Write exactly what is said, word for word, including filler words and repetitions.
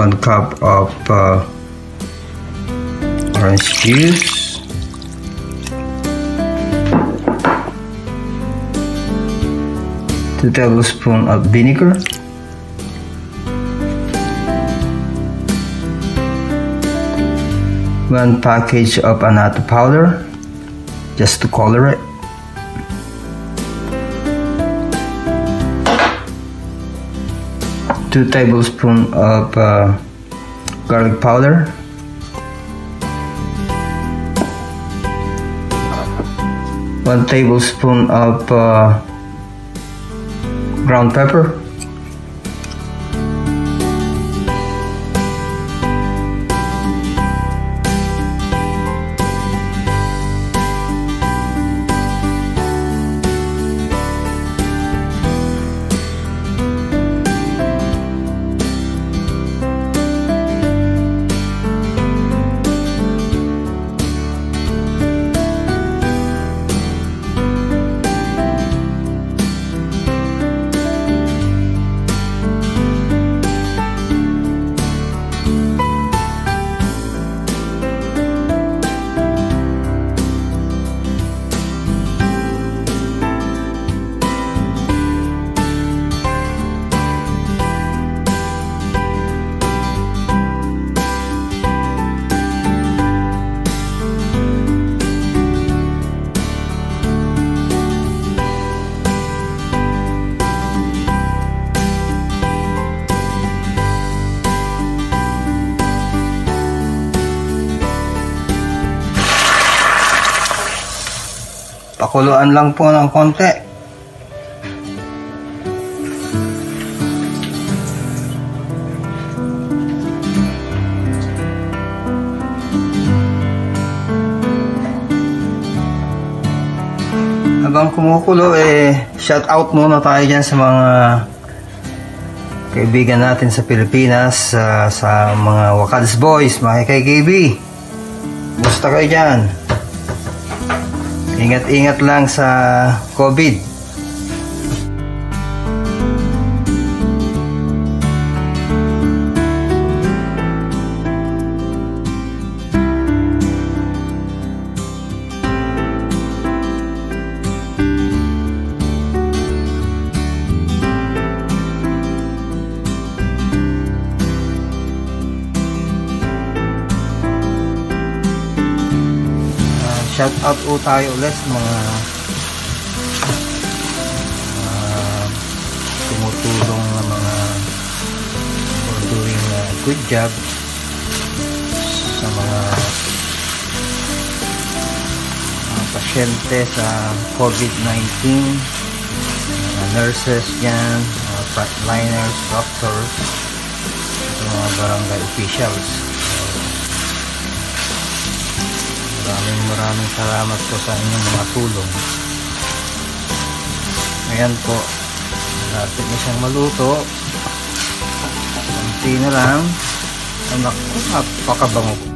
one cup of uh, orange juice, two tablespoons of vinegar, one package of Annato powder just to color it, two tablespoons of uh, garlic powder, one tablespoon of uh, ground pepper, pakuluan lang po ng konti. Habang kumukulo, eh, shout out muna tayo dyan sa mga kaibigan natin sa Pilipinas, uh, sa mga Wakads boys, mga K K B. Gusto kayo dyan? Ingat-ingat lang sa COVID. Shout out po tayo ulit sa mga uh, tumutulong na mga for doing a good job sa mga uh, pasyente sa COVID nineteen, mga nurses yan, mga frontliners, doctors, at mga barangay officials. Maraming maraming salamat po sa inyong mga tulong. Ayan po, lapit na siyang maluto. Kunti na lang. Ay naku, napakabango po.